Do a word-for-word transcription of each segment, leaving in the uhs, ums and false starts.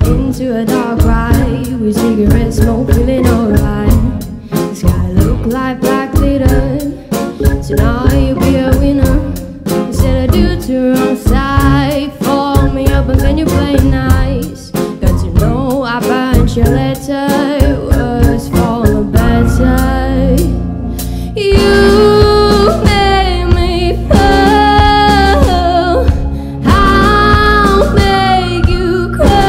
into a dark ride with cigarette smoke, feeling alright. The sky look like black glitter, so now you'll be a winner. Instead of do to wrong side, fold me up and then you play nice. Got to know I burned your letter, words for the better. You made me fall, I'll make you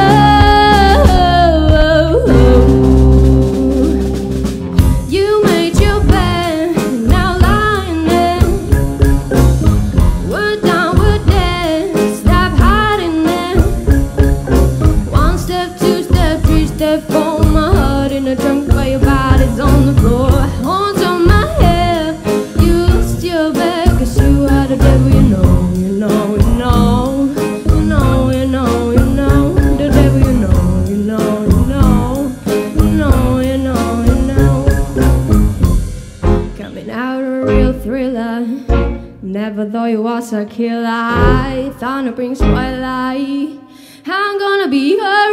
cry. You made your bed, now lying there. We're done, we're dead, stop hiding there. One step, two step, three step, four. My heart in a trunk while your body's on the floor. Horns on my head, you still back, cause you are the devil, you know, you know, you know. You know, you know, you know. The devil, you know, you know, you know. You know, you know, you know. Coming out a real thriller. Never thought you was a killer. Thunder brings twilight. I'm gonna be her.